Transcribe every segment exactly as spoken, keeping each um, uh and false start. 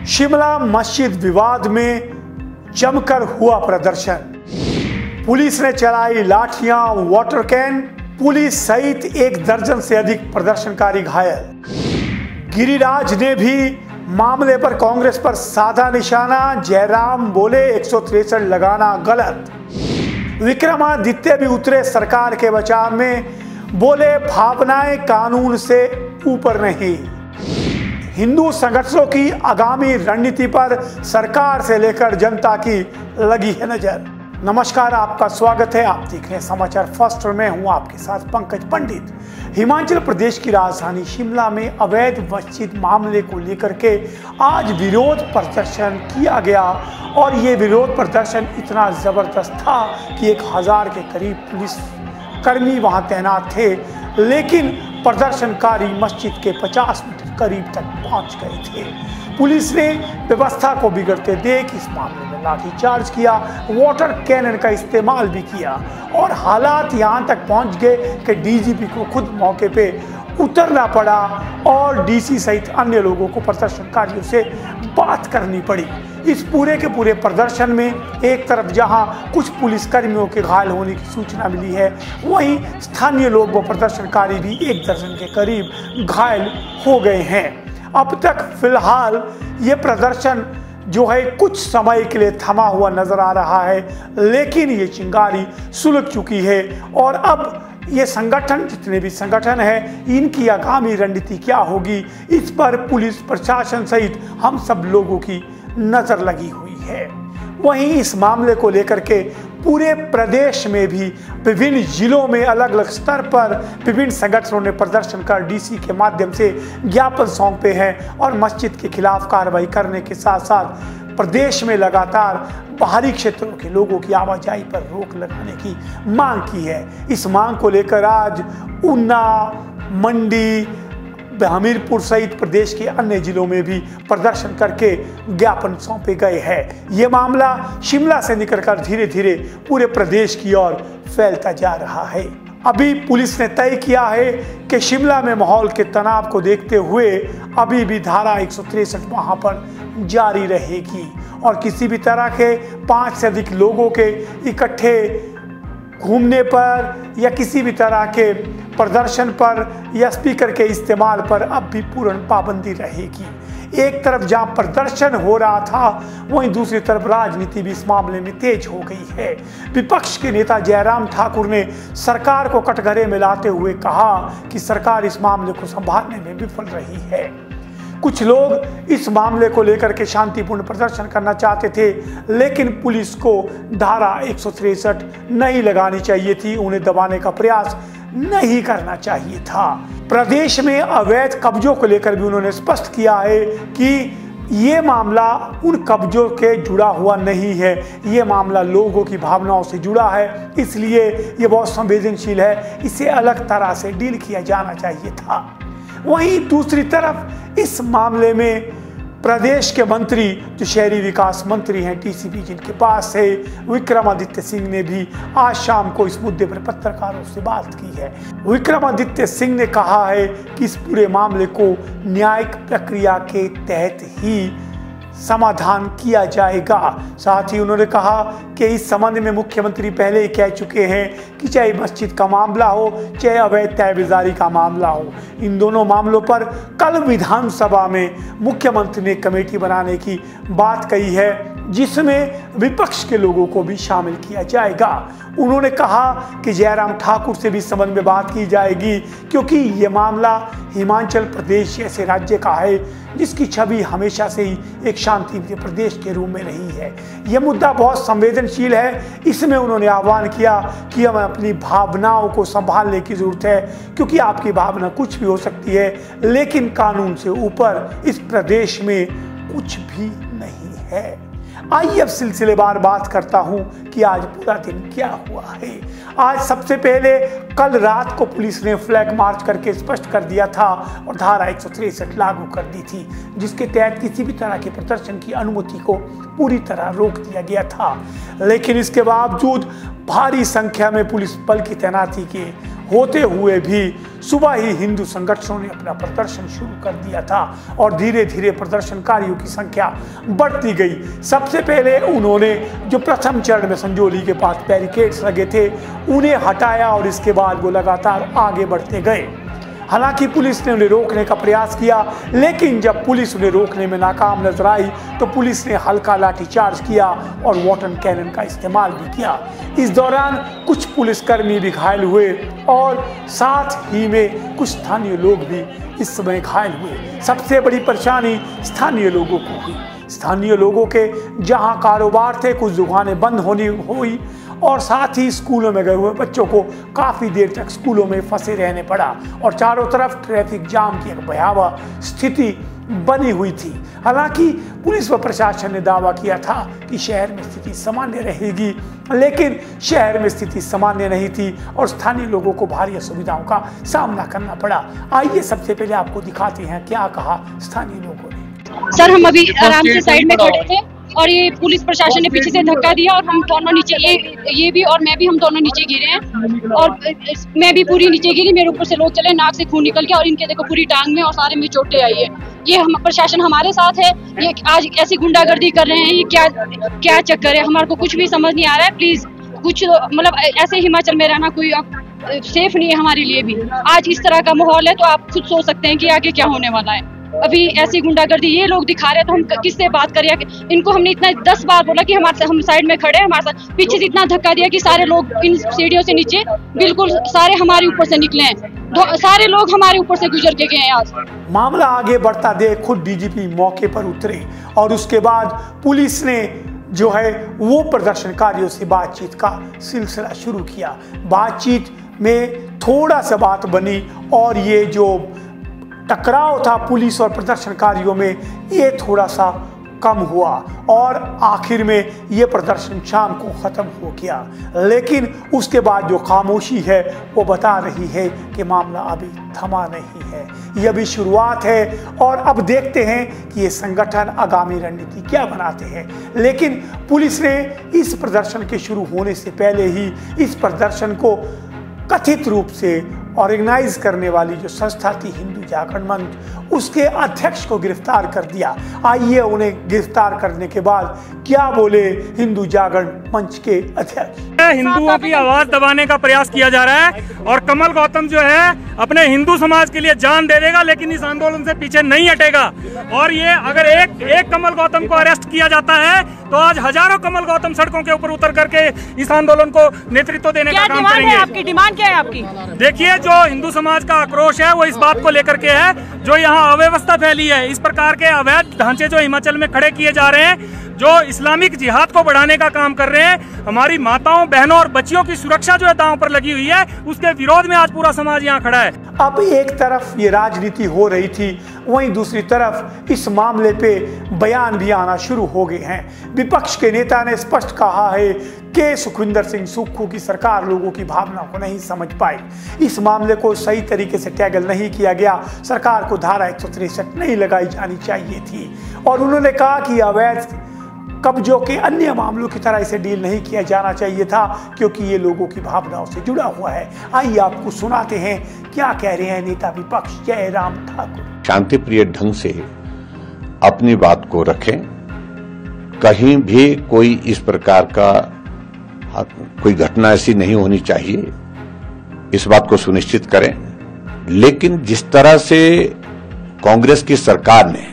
शिमला मस्जिद विवाद में जमकर हुआ प्रदर्शन। पुलिस ने चलाई लाठियां, वाटर कैन। पुलिस सहित एक दर्जन से अधिक प्रदर्शनकारी घायल। गिरिराज ने भी मामले पर कांग्रेस पर साधा निशाना। जयराम बोले एक सौ तिरसठ लगाना गलत। विक्रमादित्य भी उतरे सरकार के बचाव में, बोले भावनाएं कानून से ऊपर नहीं। हिंदू संगठनों की आगामी रणनीति पर सरकार से लेकर जनता की लगी है नजर। नमस्कार, आपका स्वागत है। आप देख रहे हैं समाचार फर्स्ट और मैं हूं आपके साथ पंकज पंडित। हिमाचल प्रदेश की राजधानी शिमला में अवैध मस्जिद मामले को लेकर के आज विरोध प्रदर्शन किया गया और ये विरोध प्रदर्शन इतना जबरदस्त था कि एक हजार के करीब पुलिस कर्मी वहां तैनात थे, लेकिन प्रदर्शनकारी मस्जिद के पचास मीटर करीब तक पहुंच गए थे। पुलिस ने व्यवस्था को बिगड़ते देख इस मामले में लाठीचार्ज किया, वाटर कैनन का इस्तेमाल भी किया और हालात यहां तक पहुंच गए कि डीजीपी को खुद मौके पे उतरना पड़ा और डीसी सहित अन्य लोगों को प्रदर्शनकारियों से बात करनी पड़ी। इस पूरे के पूरे प्रदर्शन में एक तरफ जहां कुछ पुलिसकर्मियों के घायल होने की सूचना मिली है, वहीं स्थानीय लोग व प्रदर्शनकारी भी एक दर्जन के करीब घायल हो गए हैं। अब तक फिलहाल ये प्रदर्शन जो है कुछ समय के लिए थमा हुआ नजर आ रहा है, लेकिन ये चिंगारी सुलग चुकी है और अब ये संगठन, जितने भी संगठन हैं, इनकी आगामी रणनीति क्या होगी, इस पर पुलिस प्रशासन सहित हम सब लोगों की नजर लगी हुई है। वहीं इस मामले को लेकर के पूरे प्रदेश में भी विभिन्न जिलों में अलग अलग स्तर पर विभिन्न संगठनों ने प्रदर्शन कर डीसी के माध्यम से ज्ञापन सौंपे हैं और मस्जिद के खिलाफ कार्रवाई करने के साथ साथ प्रदेश में लगातार बाहरी क्षेत्रों के लोगों की आवाजाही पर रोक लगाने की मांग की है। इस मांग को लेकर आज ऊना, मंडी, हमीरपुर सहित प्रदेश के अन्य जिलों में भी प्रदर्शन करके ज्ञापन सौंपे गए हैं। ये मामला शिमला से निकलकर धीरे धीरे पूरे प्रदेश की ओर फैलता जा रहा है। अभी पुलिस ने तय किया है कि शिमला में माहौल के तनाव को देखते हुए अभी भी धारा एक सौ तिरसठ वहां पर जारी रहेगी और किसी भी तरह के पांच से अधिक लोगों के इकट्ठे घूमने पर या किसी भी तरह के प्रदर्शन पर या स्पीकर के इस्तेमाल पर अब भी पूर्ण पाबंदी रहेगी। एक तरफ जहां प्रदर्शन हो रहा था, वहीं दूसरी तरफ राजनीति भी इस मामले में तेज हो गई है। विपक्ष के नेता जयराम ठाकुर ने सरकार को कटघरे में लाते हुए कहा कि सरकार इस मामले को संभालने में विफल रही है। कुछ लोग इस मामले को लेकर के शांतिपूर्ण प्रदर्शन करना चाहते थे, लेकिन पुलिस को धारा एक सौ तिरसठ नहीं लगानी चाहिए थी, उन्हें दबाने का प्रयास नहीं करना चाहिए था। प्रदेश में अवैध कब्जों को लेकर भी उन्होंने स्पष्ट किया है कि ये मामला उन कब्जों के जुड़ा हुआ नहीं है, ये मामला लोगों की भावनाओं से जुड़ा है, इसलिए ये बहुत संवेदनशील है, इसे अलग तरह से डील किया जाना चाहिए था। वहीं दूसरी तरफ इस मामले में प्रदेश के मंत्री, जो शहरी विकास मंत्री हैं, टीसीपी जिनके पास है, विक्रमादित्य सिंह ने भी आज शाम को इस मुद्दे पर पत्रकारों से बात की है। विक्रमादित्य सिंह ने कहा है कि इस पूरे मामले को न्यायिक प्रक्रिया के तहत ही समाधान किया जाएगा। साथ ही उन्होंने कहा कि इस संबंध में मुख्यमंत्री पहले ही कह चुके हैं कि चाहे मस्जिद का मामला हो, चाहे अवैध तहबीजारी का मामला हो, इन दोनों मामलों पर कल विधानसभा में मुख्यमंत्री ने कमेटी बनाने की बात कही है, जिसमें विपक्ष के लोगों को भी शामिल किया जाएगा। उन्होंने कहा कि जयराम ठाकुर से भी इस संबंध में बात की जाएगी, क्योंकि ये मामला हिमाचल प्रदेश जैसे राज्य का है जिसकी छवि हमेशा से ही एक शांति प्रदेश के रूप में रही है। यह मुद्दा बहुत संवेदनशील है। इसमें उन्होंने आह्वान किया कि हमें अपनी भावनाओं को संभालने की जरूरत है, क्योंकि आपकी भावना कुछ भी हो सकती है, लेकिन कानून से ऊपर इस प्रदेश में कुछ भी नहीं है। आइए अब सिलसिलेवार बात करता हूं कि आज पूरा दिन क्या हुआ है। आज सबसे पहले कल रात को पुलिस ने फ्लैग मार्च करके स्पष्ट कर दिया था और धारा एक सौ तिरसठ लागू कर दी थी, जिसके तहत किसी भी तरह के प्रदर्शन की अनुमति को पूरी तरह रोक दिया गया था। लेकिन इसके बावजूद भारी संख्या में पुलिस बल की तैनाती के होते हुए भी सुबह ही हिंदू संगठनों ने अपना प्रदर्शन शुरू कर दिया था और धीरे धीरे प्रदर्शनकारियों की संख्या बढ़ती गई। सबसे पहले उन्होंने जो प्रथम चरण में संजौली के पास बैरिकेड्स लगे थे उन्हें हटाया और इसके बाद वो लगातार आगे बढ़ते गए। हालांकि पुलिस ने उन्हें रोकने का प्रयास किया, लेकिन जब पुलिस उन्हें रोकने में नाकाम नजर आई तो पुलिस ने हल्का लाठीचार्ज किया और वाटर कैनन का इस्तेमाल भी किया। इस दौरान कुछ पुलिसकर्मी भी घायल हुए और साथ ही में कुछ स्थानीय लोग भी इस समय घायल हुए। सबसे बड़ी परेशानी स्थानीय लोगों को हुई। स्थानीय लोगों के जहां कारोबार थे, कुछ दुकानें बंद होनी हुई और साथ ही स्कूलों में गए हुए बच्चों को काफ़ी देर तक स्कूलों में फंसे रहने पड़ा और चारों तरफ ट्रैफिक जाम की एक भयावह स्थिति बनी हुई थी। हालांकि पुलिस व प्रशासन ने दावा किया था कि शहर में स्थिति सामान्य रहेगी, लेकिन शहर में स्थिति सामान्य नहीं थी और स्थानीय लोगों को भारी असुविधाओं का सामना करना पड़ा। आइए सबसे पहले आपको दिखाते हैं क्या कहा स्थानीय लोगों ने। सर, हम अभी आराम से साइड में खड़े थे और ये पुलिस प्रशासन ने पीछे से धक्का दिया और हम दोनों नीचे, ये ये भी और मैं भी, हम दोनों नीचे गिरे हैं और मैं भी पूरी नीचे गिरी। मेरे ऊपर से लोग चले, नाक से खून निकल गया और इनके देखो पूरी टांग में और सारे में चोटें आई है। ये हम प्रशासन हमारे साथ है, ये आज ऐसी गुंडागर्दी कर रहे हैं, ये क्या क्या चक्कर है, हमारे को कुछ भी समझ नहीं आ रहा है। प्लीज कुछ मतलब ऐसे हिमाचल में रहना कोई सेफ नहीं है हमारे लिए भी। आज इस तरह का माहौल है तो आप खुद सोच सकते हैं कि आगे क्या होने वाला है। अभी ऐसी गुंडागर्दी ये लोग दिखा रहे तो हम किससे बात करें? इनको हमने इतना दस बार बोला कि हमारे हम साइड में खड़े हैं, हमारे साथ पीछे से इतना धक्का दिया कि सारे लोग इन सीढ़ियों से नीचे बिल्कुल सारे हमारे ऊपर से निकले हैं, सारे लोग हमारे ऊपर से गुजर के गए हैं। आज मामला आगे बढ़ता देख खुद डीजीपी मौके पर उतरे और उसके बाद पुलिस ने जो है वो प्रदर्शनकारियों से बातचीत का सिलसिला शुरू किया। बातचीत में थोड़ा सा बात बनी और ये जो टकराव था पुलिस और प्रदर्शनकारियों में ये थोड़ा सा कम हुआ और आखिर में ये प्रदर्शन शाम को ख़त्म हो गया। लेकिन उसके बाद जो खामोशी है वो बता रही है कि मामला अभी थमा नहीं है, ये अभी शुरुआत है और अब देखते हैं कि ये संगठन आगामी रणनीति क्या बनाते हैं। लेकिन पुलिस ने इस प्रदर्शन के शुरू होने से पहले ही इस प्रदर्शन को कथित रूप से ऑर्गेनाइज करने वाली जो संस्था थी हिंदू जागरण मंच, उसके अध्यक्ष को गिरफ्तार कर दिया। आइए उन्हें गिरफ्तार करने के बाद क्या बोले हिंदू जागरण मंच के अध्यक्ष। हिंदुओं की आवाज दबाने का प्रयास किया जा रहा है और कमल गौतम जो है अपने हिंदू समाज के लिए जान दे देगा, लेकिन इस आंदोलन से पीछे नहीं हटेगा। और ये अगर एक एक कमल गौतम को अरेस्ट किया जाता है तो आज हजारों कमल गौतम सड़कों के ऊपर उतर करके इस आंदोलन को नेतृत्व देने का काम करेंगे। आपकी डिमांड क्या है? आपकी देखिए, जो हिंदू समाज का आक्रोश है वो इस बात को लेकर के है, जो यहाँ अव्यवस्था फैली है, इस प्रकार के अवैध ढांचे जो हिमाचल में खड़े किए जा रहे हैं, जो इस्लामिक जिहाद को बढ़ाने का काम कर रहे हैं, हमारी माताओं बहनों और बच्चियों की सुरक्षा जो है दांव पर लगी हुई है, उसके विरोध में आज पूरा समाज यहाँ खड़ा है। अब एक तरफ ये राजनीति हो रही थी, वहीं दूसरी तरफ इस मामले पे बयान भी आना शुरू हो गए हैं। विपक्ष के नेता ने स्पष्ट कहा है कि सुखविंदर सिंह सुक्खू की सरकार लोगों की भावना को नहीं समझ पाई, इस मामले को सही तरीके से टैगल नहीं किया गया, सरकार को धारा एक सौ तिरसठ नहीं लगाई जानी चाहिए थी। और उन्होंने कहा कि अवैध कब्जों के अन्य मामलों की तरह इसे डील नहीं किया जाना चाहिए था, क्योंकि ये लोगों की भावनाओं से जुड़ा हुआ है। आइए आपको सुनाते हैं क्या कह रहे हैं नेता विपक्ष जयराम ठाकुर। शांति प्रिय ढंग से अपनी बात को रखें, कहीं भी कोई इस प्रकार का कोई घटना ऐसी नहीं होनी चाहिए, इस बात को सुनिश्चित करें। लेकिन जिस तरह से कांग्रेस की सरकार ने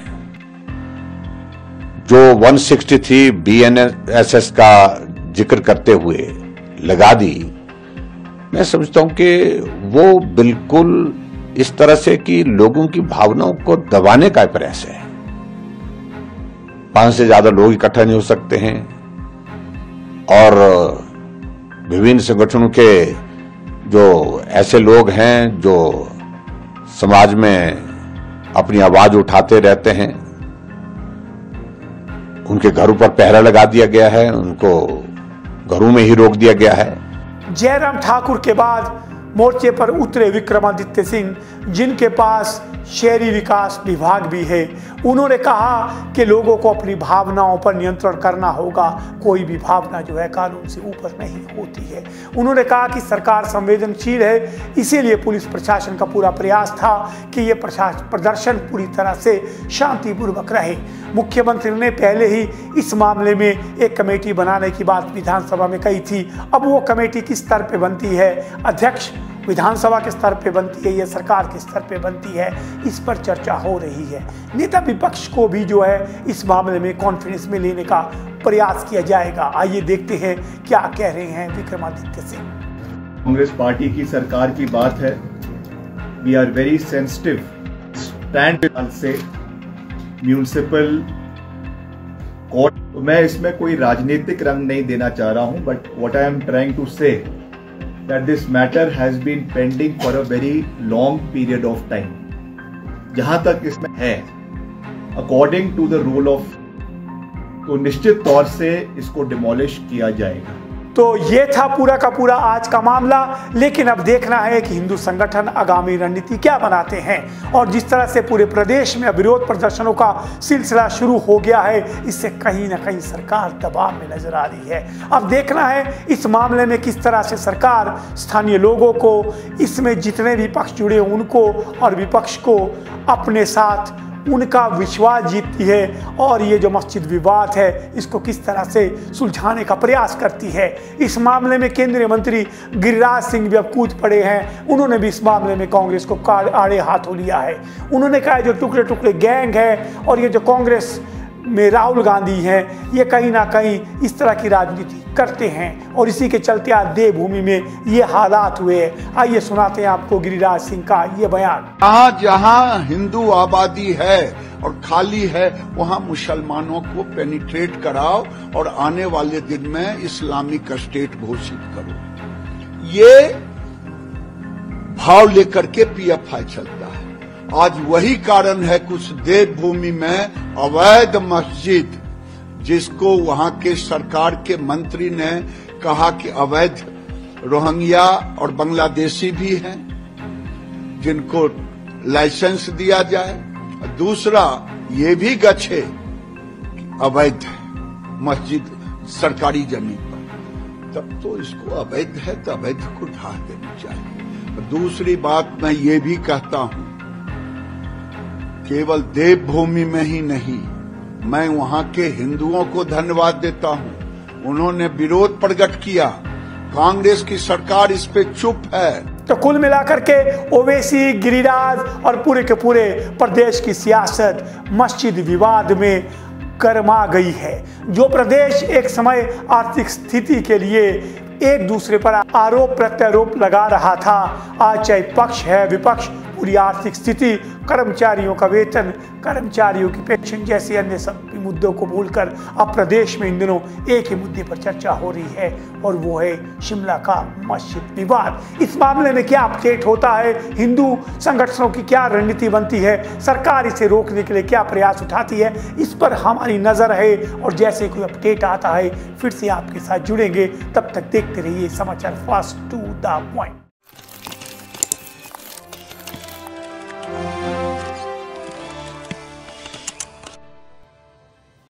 जो एक सौ तिरसठ बी एन एस एस का जिक्र करते हुए लगा दी, मैं समझता हूं कि वो बिल्कुल इस तरह से कि लोगों की भावनाओं को दबाने का प्रयास है। पांच से ज्यादा लोग इकट्ठा नहीं हो सकते हैं और विभिन्न संगठनों के जो ऐसे लोग हैं जो समाज में अपनी आवाज उठाते रहते हैं, उनके घरों पर पहरा लगा दिया गया है, उनको घरों में ही रोक दिया गया है। जयराम ठाकुर के बाद मोर्चे पर उतरे विक्रमादित्य सिंह, जिनके पास शहरी विकास विभाग भी है। उन्होंने कहा कि लोगों को अपनी भावनाओं पर नियंत्रण करना होगा, कोई भी भावना जो है कानून से ऊपर नहीं होती है। उन्होंने कहा कि सरकार संवेदनशील है, इसीलिए पुलिस प्रशासन का पूरा प्रयास था कि ये प्रदर्शन पूरी तरह से शांतिपूर्वक रहे। मुख्यमंत्री ने पहले ही इस मामले में एक कमेटी बनाने की बात विधानसभा में कही थी। अब वो कमेटी किस स्तर पे बनती है, अध्यक्ष विधानसभा के स्तर पे बनती है या सरकार के स्तर पे बनती है, इस पर चर्चा हो रही है। नेता विपक्ष को भी जो है इस मामले में कॉन्फिडेंस में लेने का प्रयास किया जाएगा। आइए देखते हैं क्या कह रहे हैं विक्रमादित्य सिंह। कांग्रेस पार्टी की सरकार की बात है, we are very sensitive stand से म्यूनिसिपल कोर्ट। मैं इसमें कोई राजनीतिक रंग नहीं देना चाह रहा हूं, but what I am trying to say that this matter has been pending for a very long period of time. जहां तक इसमें है, according to the rule of, तो निश्चित तौर से इसको डिमोलिश किया जाएगा। तो ये था पूरा का पूरा आज का मामला, लेकिन अब देखना है कि हिंदू संगठन आगामी रणनीति क्या बनाते हैं। और जिस तरह से पूरे प्रदेश में विरोध प्रदर्शनों का सिलसिला शुरू हो गया है, इससे कहीं ना कहीं सरकार दबाव में नजर आ रही है। अब देखना है इस मामले में किस तरह से सरकार स्थानीय लोगों को, इसमें जितने भी पक्ष जुड़े उनको और विपक्ष को अपने साथ उनका विश्वास जीतती है और ये जो मस्जिद विवाद है इसको किस तरह से सुलझाने का प्रयास करती है। इस मामले में केंद्रीय मंत्री गिरिराज सिंह भी अब कूद पड़े हैं। उन्होंने भी इस मामले में कांग्रेस को आड़े हाथों लिया है। उन्होंने कहा जो टुकड़े टुकड़े गैंग है और ये जो कांग्रेस में राहुल गांधी हैं, ये कहीं ना कहीं इस तरह की राजनीति करते हैं और इसी के चलते आज देवभूमि में ये हालात हुए हैं। आइए सुनाते हैं आपको गिरिराज सिंह का ये बयान। जहां जहां हिंदू आबादी है और खाली है, वहां मुसलमानों को पेनिट्रेट कराओ और आने वाले दिन में इस्लामिक स्टेट घोषित करो। ये भाव लेकर के पीएफआई चलता है। आज वही कारण है कुछ देवभूमि में अवैध मस्जिद, जिसको वहां के सरकार के मंत्री ने कहा कि अवैध रोहिंग्या और बांग्लादेशी भी हैं, जिनको लाइसेंस दिया जाए। दूसरा ये भी गच्छे अवैध मस्जिद सरकारी जमीन पर, तब तो इसको अवैध है तो अवैध को ढा देनी चाहिए। दूसरी बात मैं ये भी कहता हूं, केवल देवभूमि में ही नहीं, मैं वहां के हिंदुओं को धन्यवाद देता हूं। उन्होंने विरोध प्रकट किया, कांग्रेस की सरकार इस पे चुप है। तो कुल मिलाकर के ओवैसी, गिरिराज और पूरे के पूरे प्रदेश की सियासत मस्जिद विवाद में गर्मा गई है। जो प्रदेश एक समय आर्थिक स्थिति के लिए एक दूसरे पर आरोप प्रत्यारोप लगा रहा था, आज चाहे पक्ष है विपक्ष, पूरी आर्थिक स्थिति, कर्मचारियों का वेतन, कर्मचारियों की पेंशन जैसे अन्य सभी मुद्दों को भूलकर अब प्रदेश में इन दिनों एक ही मुद्दे पर चर्चा हो रही है और वो है शिमला का मस्जिद विवाद। इस मामले में क्या अपडेट होता है, हिंदू संगठनों की क्या रणनीति बनती है, सरकार इसे रोकने के लिए क्या प्रयास उठाती है, इस पर हमारी नजर है। और जैसे कोई अपडेट आता है फिर से आपके साथ जुड़ेंगे। तब तक देखते रहिए समाचार फास्ट टू द पॉइंट।